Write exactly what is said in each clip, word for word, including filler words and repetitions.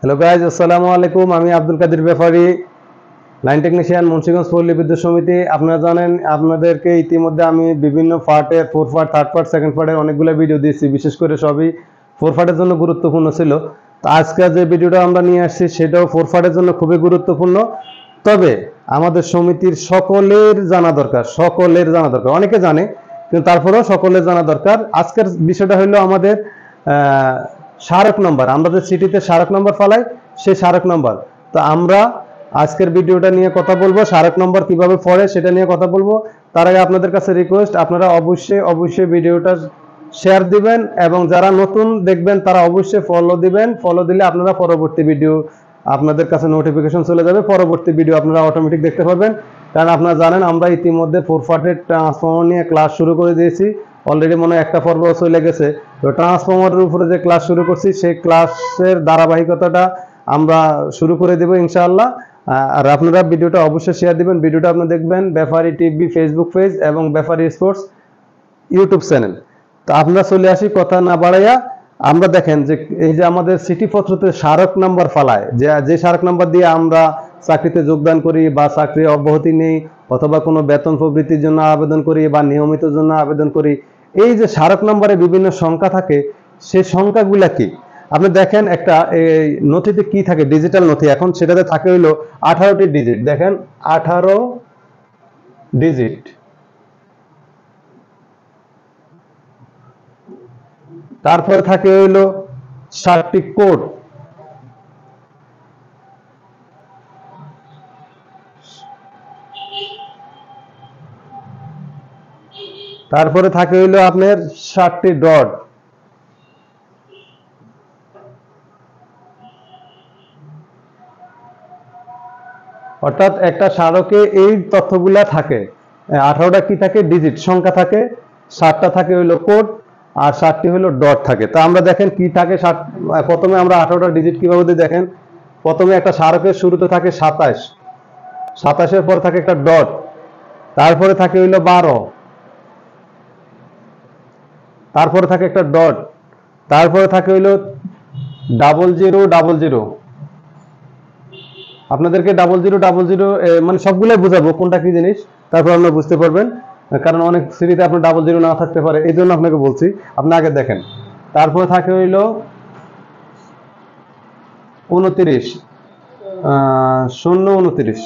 Hello guys, আসসালামু আলাইকুম। আমি আব্দুল কাদের ব্যাপারী, লাইন টেকনিশিয়ান, মুন্সিগঞ্জ পল্লী বিদ্যুৎ সমিতি। আপনারা জানেন, আপনাদেরকে ইতিমধ্যে আমি বিভিন্ন পার্টের four part, third part, second পার্টের অনেকগুলো ভিডিও দিয়েছি। বিশেষ করে সবই ফোর পার্টের জন্য গুরুত্বপূর্ণ ছিল। তো আজকে যে ভিডিওটা আমরা নিয়ে আসছি সেটাও ফোর পার্টের জন্য খুবই গুরুত্বপূর্ণ। তবে আমাদের সমিতির সকলের জানা দরকার, সকলের জানা দরকার। অনেকে জানে, কিন্তু তারপরেও সকলের জানা দরকার। আজকের বিষয়টা হলো আমাদের আহ স্মারক নম্বর। আমরা যে সিটিতে স্মারক নম্বর ফালাই, সেই স্মারক নম্বর। তো আমরা আজকের ভিডিওটা নিয়ে কথা বলবো, স্মারক নম্বর কিভাবে পড়ে সেটা নিয়ে কথা বলবো। তার আগে আপনাদের কাছে রিকোয়েস্ট, আপনারা অবশ্যই অবশ্যই ভিডিওটা শেয়ার দিবেন, এবং যারা নতুন দেখবেন তারা অবশ্যই ফলো দিবেন। ফলো দিলে আপনারা পরবর্তী ভিডিও, আপনাদের কাছে নোটিফিকেশন চলে যাবে, পরবর্তী ভিডিও আপনারা অটোমেটিক দেখতে পাবেন। কারণ আপনারা জানেন, আমরা ইতিমধ্যে ফোর পার্টের ট্রান্সফর্মার নিয়ে ক্লাস শুরু করে দিয়েছি। অলরেডি মনে হয় একটা পর্ব চলে গেছে। তো ট্রান্সফর্মারের উপরে যে ক্লাস শুরু করছি, সেই ক্লাসের ধারাবাহিকতাটা আমরা শুরু করে দেব ইনশাআল্লাহ। আর আপনারা ভিডিওটা অবশ্যই শেয়ার দিবেন। ভিডিওটা আপনি দেখবেন ব্যাপারী টিভি ফেসবুক পেজ এবং ব্যাপারী স্পোর্টস ইউটিউব চ্যানেল। তো আপনারা চলে আসি, কথা না বাড়াইয়া। আমরা দেখেন যে এই যে আমাদের সিটি পত্রতে স্মারক নাম্বার ফালায়, যে যে স্মারক নাম্বার দিয়ে আমরা চাকরিতে যোগদান করি বা চাকরি অব্যাহতি নেই, অথবা কোনো বেতন প্রবৃত্তির জন্য আবেদন করি বা নিয়মিত জন্য আবেদন করি, এই যে স্মারক নম্বরে বিভিন্ন সংখ্যা থাকে, সেই সংখ্যাগুলা কি আপনি দেখেন। একটা এই নথিতে কি থাকে, ডিজিটাল নথি, এখন সেটাতে থাকে হইলো আঠারোটি ডিজিট। দেখেন, আঠারো ডিজিট। তারপরে থাকে হইলো ষাটটি কোড। তারপরে থাকে হইলো আপনার ষাটটি ডট। অর্থাৎ একটা স্মারকে এই তথ্যগুলা থাকে। আঠারোটা কি থাকে, ডিজিট সংখ্যা থাকে, ষাটটা থাকে হইলো কোড, আর ষাটটি হইলো ডট থাকে। তো আমরা দেখেন কি থাকে। প্রথমে আমরা আঠারোটা ডিজিট কিভাবে দিই দেখেন। প্রথমে একটা স্মারকের শুরুতে থাকে সাতাশ, সাতাশের পর থাকে একটা ডট, তারপরে থাকে হইলো বারো, তারপরে থাকে একটা ডট, তারপরে থাকে হইলো ডাবল জিরো ডাবল জিরো। আপনাদেরকে ডাবল জিরো ডাবল জিরো মানে সবগুলাই বোঝাবো কোনটা কি জিনিস, তারপর আপনারা বুঝতে পারবেন। কারণ অনেক সিরিজে আপনার ডাবল জিরো না থাকতে পারে, এই জন্য আপনাকে বলছি। আপনি আগে দেখেন। তারপরে থাকে হইল উনত্রিশ, শূন্য উনত্রিশ।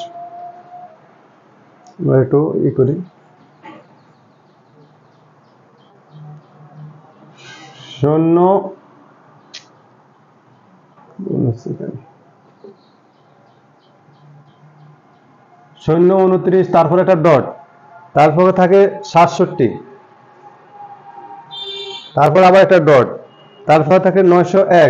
একটু ই করি, শূন্য শূন্য উনত্রিশ, তারপরে একটা ডট, তারপরে থাকে সাতষট্টি, তারপর আবার একটা ডট, তারপরে থাকে নয়শো এক,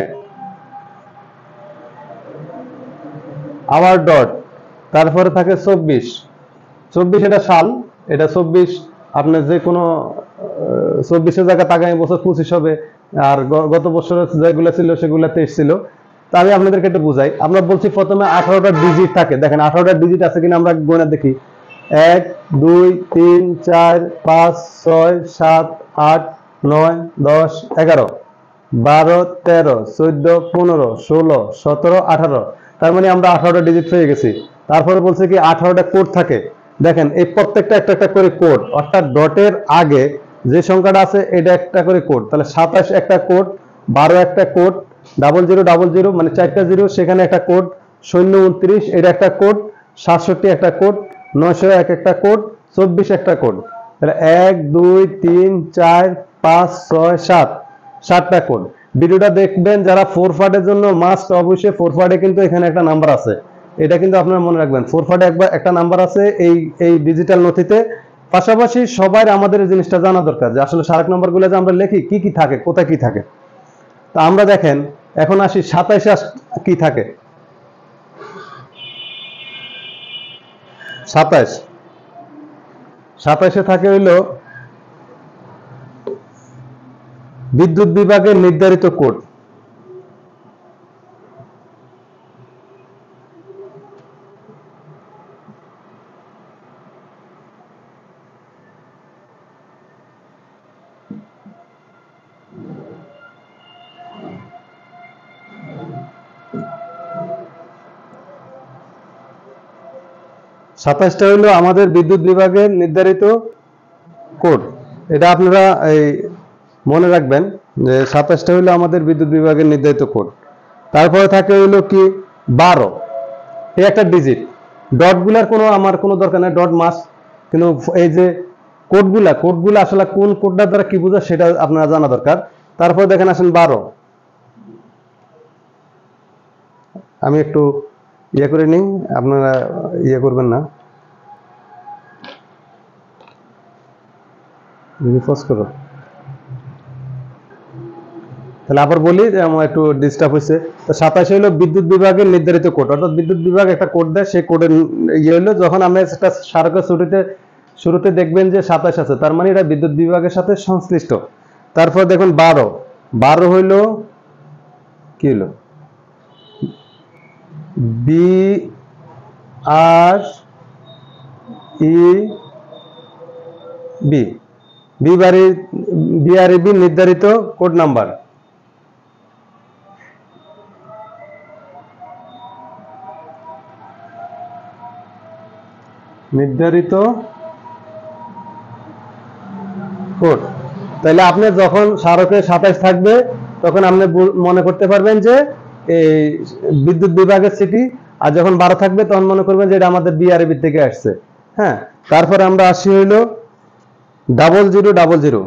আবার ডট, তারপরে থাকে চব্বিশ। চব্বিশ এটা সাল, এটা চব্বিশ। আপনার যে কোনো চব্বিশের জায়গায় আগামী বছর পঁচিশ হবে, আর গত বছর যেগুলো ছিল সেগুলো তেইশ ছিল। তা আমি আপনাদেরকে একটু বুঝাই। আমরা বলছি প্রথমে আঠারোটা ডিজিট থাকে। দেখেন আঠারোটা ডিজিট আছে কিনা আমরা গোনা দেখি। এক, দুই, তিন, চার, পাঁচ, ছয়, সাত, আট, নয়, দশ, এগারো, বারো, তেরো, চোদ্দ, পনেরো, ষোলো, সতেরো, আঠারো। তার মানে আমরা আঠারোটা ডিজিট পেয়ে গেছি। তারপরে বলছে কি আঠারোটা কোড থাকে। দেখেন এই প্রত্যেকটা একটা একটা করে কোড, অর্থাৎ ডটের আগে যে সংখ্যাটা আছে এটা একটা করে কোড। তাহলে সাতাশ একটা কোড, বারো একটা code, double zero double zero মানে চারটা জিরো, সেখানে একটা কোড, শূন্য উনত্রিশ এটা একটা কোড, সাতষট্টি একটা কোড, নয়শো এক একটা কোড, চব্বিশ একটা কোড। তাহলে এক, দুই, তিন, চার, পাঁচ, ছয়, সাত, সাতটা কোড। ভিডিওটা দেখবেন যারা ফোর পার্টের জন্য মাস্ট, অবশ্যই ফোর পার্টে কিন্তু এখানে একটা নাম্বার আছে, এটা কিন্তু আপনারা মনে রাখবেন। ফোর পার্টে একবার একটা নাম্বার আছে এই এই ডিজিটাল নথিতে। পাশাপাশি সবাই আমাদের এই জিনিসটা জানা দরকার যে আসলে স্মারক নম্বরগুলো যে আমরা লিখি কি কি থাকে, কোথায় কি থাকে। তা আমরা দেখেন এখন আসি সাতাইশে কি থাকে। সাতাইশ, সাতাইশে থাকে হইলো বিদ্যুৎ বিভাগের নির্ধারিত কোড। সাতাশটা হলো আমাদের বিদ্যুৎ বিভাগের নির্ধারিত কোড। এটা আপনারা এই মনে রাখবেন যে সাতাশটা হলো আমাদের বিদ্যুৎ বিভাগের নির্ধারিত কোড। তারপরে থাকে হইলো কি বারো, এই একটা ডিজিট। ডটগুলার কোনো আমার কোনো দরকার নেই, ডট মাস, কিন্তু এই যে কোডগুলা কোডগুলা আসলে কোন কোডটার দ্বারা কি বোঝায় সেটা আপনারা জানা দরকার। তারপর দেখেন আসেন বারো, আমি একটু ইয়ে করে নিই, আপনারা ইয়ে করবেন না, রিফ্রেশ করো। তাহলে আবার বলি যে আমার একটু ডিস্টার্ব হয়েছে। তো সাতাশ হলো বিদ্যুৎ বিভাগের নির্ধারিত কোড, অর্থাৎ বিদ্যুৎ বিভাগ একটা কোড দেয়, সেই কোডের ইয়ে হলো যখন আমরা সেটা স্মারকের শুরুতে শুরুতে দেখবেন যে সাতাশ আছে, তার মানে এটা বিদ্যুৎ বিভাগের সাথে সংশ্লিষ্ট। তারপর দেখুন বারো, বারো হইল কি হলো বি আর ই বি, বিবারি বিআরইবি নির্ধারিত কোড নাম্বার। নির্ধারিত কোড। তাহলে আপনি যখন স্মারকে সাতাশ থাকবে তখন আপনি মনে করতে পারবেন যে এই বিদ্যুৎ বিভাগের সিটি, আর যখন বারো থাকবে তখন মনে করবেন যে এটা আমাদের বিআরবি থেকে আসছে। হ্যাঁ, তারপরে আমরা আসি হইলো ডাবল জিরো ডাবল জিরো,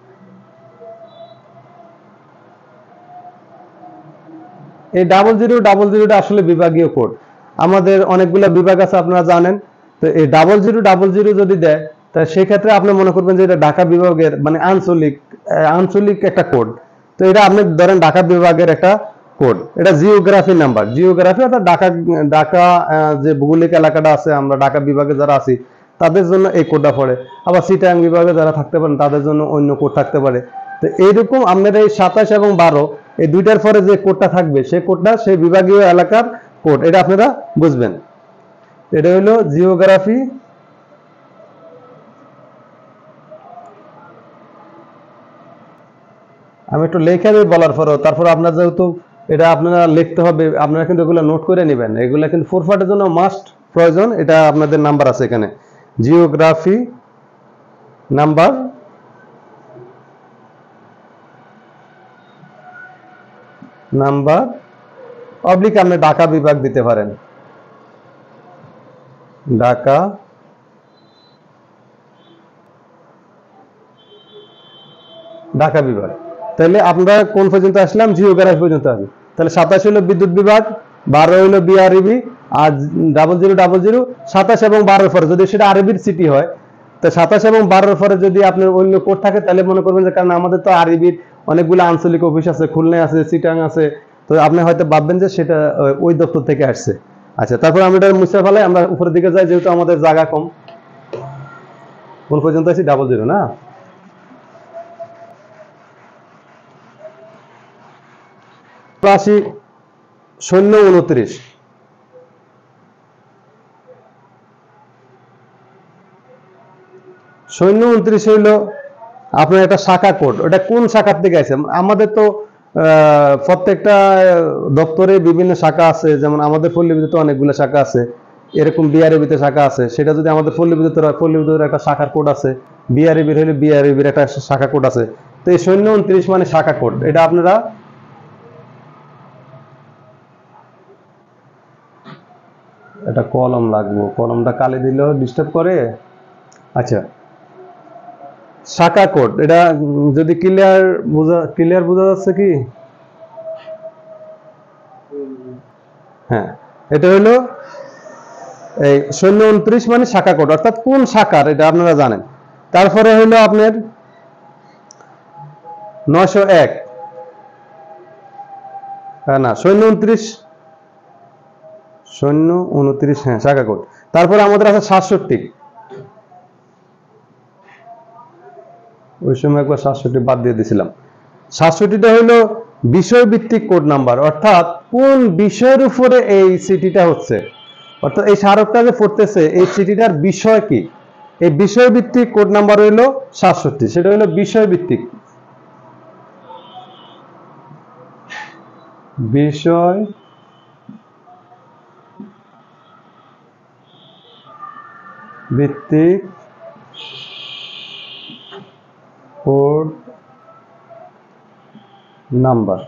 এই ডাবল জিরো ডাবল জিরোটা আসলে বিভাগীয় কোড। আমাদের অনেকগুলো বিভাগ আছে আপনারা জানেন। তো এই ডাবল জিরো ডাবল জিরো যদি দেয় তা সেই ক্ষেত্রে আপনি মনে করবেন যে এটা ঢাকা বিভাগের মানে আঞ্চলিক আঞ্চলিক একটা কোড। তো এটা আপনি ধরেন ঢাকা বিভাগের একটা কোড, এটা জিওগ্রাফি নাম্বার, জিওগ্রাফি অর্থাৎ ঢাকা ঢাকা যে ভৌগোলিক এলাকাটা আছে, আমরা ঢাকা বিভাগে যারা আছি তাদের জন্য এই কোডটা পড়ে। আবার চিটাং বিভাগে যারা থাকতে পারেন তাদের জন্য অন্য কোড থাকতে পারে। তো এইরকম আপনার এই সাতাশ এবং বারো এই দুইটার পরে যে কোডটা থাকবে সেই কোডটা সেই বিভাগীয় এলাকার কোড, এটা আপনারা বুঝবেন। এটা হলো জিওগ্রাফি আমি একটু লেখা দিই বলার পরও, তারপর আপনার যেহেতু এটা আপনারা লিখতে হবে, আপনারা কিন্তু এগুলো নোট করে নেবেন, এগুলো কিন্তু ফোর পার্টের জন্য মাস্ট প্রয়োজন। এটা আপনাদের নাম্বার আছে এখানে, জিওগ্রাফি নাম্বার নাম্বার অবলিক আপনি ঢাকা বিভাগ দিতে পারেন, ঢাকা ঢাকা বিভাগ। তাহলে আমরা কোন পর্যন্ত আসলাম, জিওগ্রাফি পর্যন্ত আসি। তাহলে সাতাশ হলো বিদ্যুৎ বিভাগ, বারো হলো বিআরইবি, আর ডাবল জিরো ডাবল জিরো সাতাশ এবং বারোর পরে যদি সেটা আরবির সিটি হয়, তো সাতাশ এবং বারোর পরে যদি আপনার অন্য কোড থাকে তাহলে মনে করবেন যে কারণ আমাদের তো আরবির অনেকগুলো আঞ্চলিক অফিস আছে, খুলনায় আছে, চিটাং আছে, তো আপনি হয়তো ভাববেন যে সেটা ওই দপ্তর থেকে আসছে। আচ্ছা, তারপর আমরা এটা মুছে ফেলাই, আমরা উপরের দিকে যাই যেহেতু আমাদের জায়গা কম। কোন পর্যন্ত আছি, ডাবল জিরো না, আসি শূন্য উনত্রিশ। শূন্য উনত্রিশ হইল আপনার একটা শাখা কোড, ওটা কোন শাখার থেকে আছে। আমাদের তো প্রত্যেকটা দপ্তরে বিভিন্ন শাখা আছে, যেমন আমাদের পল্লী বিদ্যুতে অনেকগুলো শাখা আছে, এরকম বিআরইবিতে শাখা আছে। সেটা যদি আমাদের পল্লী বিদ্যুতের হয়, পল্লী বিদ্যুতের একটা শাখার কোড আছে, বিআরইবির হলে বিআরইবির একটা শাখা কোড আছে। তো এই শূন্য উনত্রিশ মানে শাখা কোড, এটা আপনারা এটা কলম লাগবো, কলমটা কালি দিলেও ডিস্টার্ব করে। আচ্ছা, শাখা কোড এটা যদি ক্লিয়ার বোঝা ক্লিয়ার বোঝা যাচ্ছে কি? হ্যাঁ, এটা হলো এই শূন্য উনত্রিশ মানে শাখা কোড, অর্থাৎ কোন শাখার এটা আপনারা জানেন। তারপরে হলো আপনার নয়শো এক, না শূন্য উনত্রিশ শূন্য উনত্রিশ হ্যাঁ শাখা কোড। তারপরে আমাদের আছে সাতষট্টি, ওই সময় একবার সাতষট্টি বাদ দিয়ে দিয়েছিলাম। সাতষট্টিটা হলো বিষয়ভিত্তিক কোড নাম্বার, অর্থাৎ কোন বিষয়ের উপরে এই সিটিটা হচ্ছে, অর্থাৎ এই স্মারকটা যে পড়তেছে এই সিটিটার বিষয় কি, এই বিষয়ভিত্তিক কোড নাম্বার হইলো সাতষট্টি, সেটা হলো বিষয়ভিত্তিক। বিষয় ভিত্তিক কোড নাম্বার।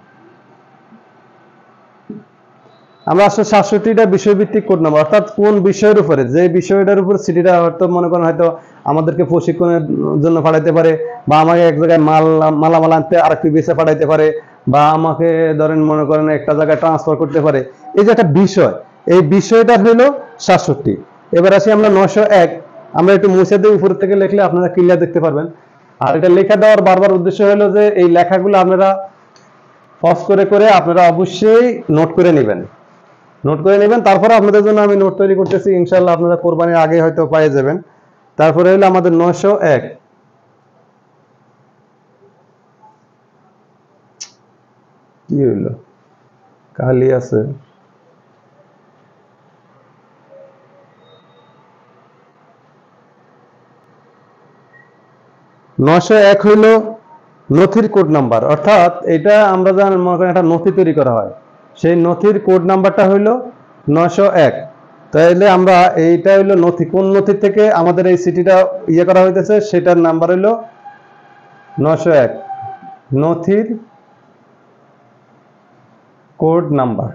আমরা আসলে সাতষট্টিটা বিষয়ভিত্তিক কোড নাম্বার, অর্থাৎ কোন বিষয়ের উপরে, যে বিষয়টার উপর সিটিটা হয়তো মনে করেন হয়তো আমাদেরকে প্রশিক্ষণের জন্য পাঠাইতে পারে, বা আমাকে এক জায়গায় মাল মালামাল আনতে আরেকটি বেসে পাঠাইতে পারে, বা আমাকে ধরেন মনে করেন একটা জায়গায় ট্রান্সফার করতে পারে। এই যে একটা বিষয়, এই বিষয়টা হলো সাতষট্টি। এবার আসি আমরা নয়শো এক, আমরা একটু মুছে দিয়ে উপর থেকে লিখলে আপনারা ক্লিয়ার দেখতে পারবেন। আর এটা লেখা দেওয়ার বারবার উদ্দেশ্য হলো যে এই লেখাগুলো আপনারা পজ করে করে আপনারা অবশ্যই নোট করে নেবেন, নোট করে নেবেন। তারপরে আপনাদের জন্য আমি নোট তৈরি করতেছি, ইনশাল্লাহ আপনারা কোরবানির আগে হয়তো পেয়ে যাবেন। তারপরে হলো আমাদের নয়শো এক, কি হইল খালি আছে, নয়শো এক হইল নথির কোড নাম্বার, অর্থাৎ এটা আমরা জানেন মনে করেন একটা নথি তৈরি করা হয়, সেই নথির কোড নাম্বারটা হইল নয়শো এক। তাইলে আমরা এইটা হইলো নথি, কোন নথি থেকে আমাদের এই সিটিটা ইয়ে করা হইতেছে সেটার নাম্বার হইল নয়শো এক, নথির কোড নাম্বার।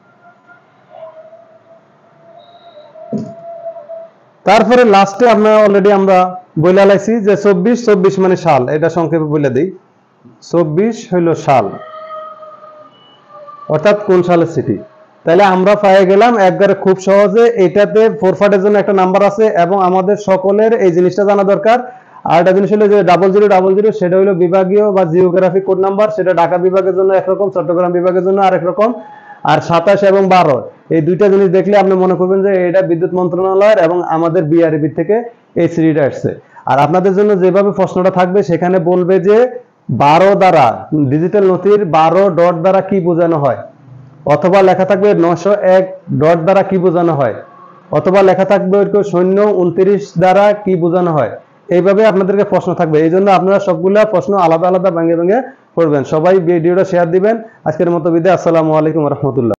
তারপরে লাস্টে আমরা অলরেডি আমরা বলে লাইছি যে চব্বিশ, চব্বিশ মানে সাল, এটা সংক্ষেপে বলে দিই। চব্বিশ হইল সাল, অর্থাৎ কোন সালের সিটি। তাহলে আমরা পেয়ে গেলাম একবারে খুব সহজে। এটাতে ফোর ফার্টের জন্য একটা নাম্বার আছে, এবং আমাদের সকলের এই জিনিসটা জানা দরকার। আর একটা জিনিস হলো যে ডাবল জিরো ডাবল জিরো সেটা হলো বিভাগীয় বা জিওগ্রাফিক কোড নাম্বার, সেটা ঢাকা বিভাগের জন্য একরকম, চট্টগ্রাম বিভাগের জন্য আরেক রকম। আর সাতাশ এবং বারো এই দুইটা জিনিস দেখলে আপনি মনে করবেন যে এটা বিদ্যুৎ মন্ত্রণালয়ের এবং আমাদের বিআরবি থেকে এই সিডিটা আসছে। আর আপনাদের জন্য যেভাবে প্রশ্নটা থাকবে সেখানে বলবে যে বারো দ্বারা, ডিজিটাল নথির বারো ডট দ্বারা কি বোঝানো হয়, অথবা লেখা থাকবে নয়শো এক ডট দ্বারা কি বোঝানো হয়, অথবা লেখা থাকবে শূন্য উনত্রিশ দ্বারা কি বোঝানো হয়। এইভাবে আপনাদেরকে প্রশ্ন থাকবে, এই জন্য আপনারা সবগুলা প্রশ্ন আলাদা আলাদা ভেঙে ভেঙে করবেন। সবাই ভিডিওটা শেয়ার দিবেন। আজকের মতো বিদায়, আসসালামু আলাইকুম রহমতুল্লাহ।